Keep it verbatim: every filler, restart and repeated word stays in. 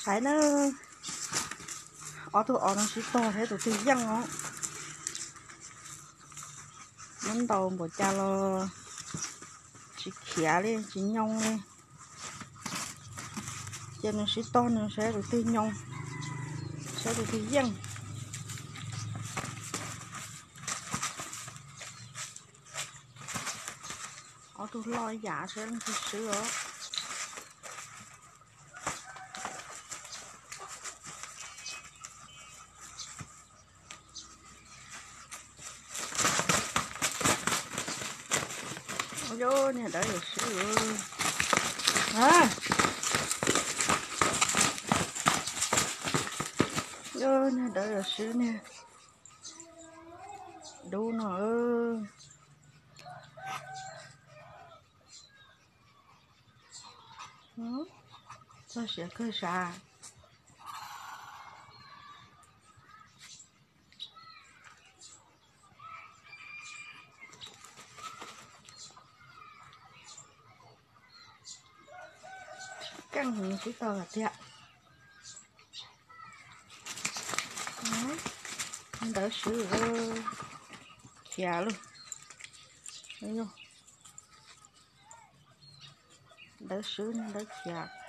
thấy nó ở tụ ở nó chỉ to thế tụ thì dân nó nó đầu một cha lo chỉ khía lên chỉ nhông lên cho nó chỉ to nó sẽ được tư nhông sẽ được tư dân ở tụ lo giả sẽ làm thứ sữa vô nè đỡ được sữa à vô nè đỡ được sữa nè đu nó ơi sao sẽ cơ xà căng hình chỉ to là thế ạ đỡ sữa khía luôn thấy không đỡ sữa đỡ khía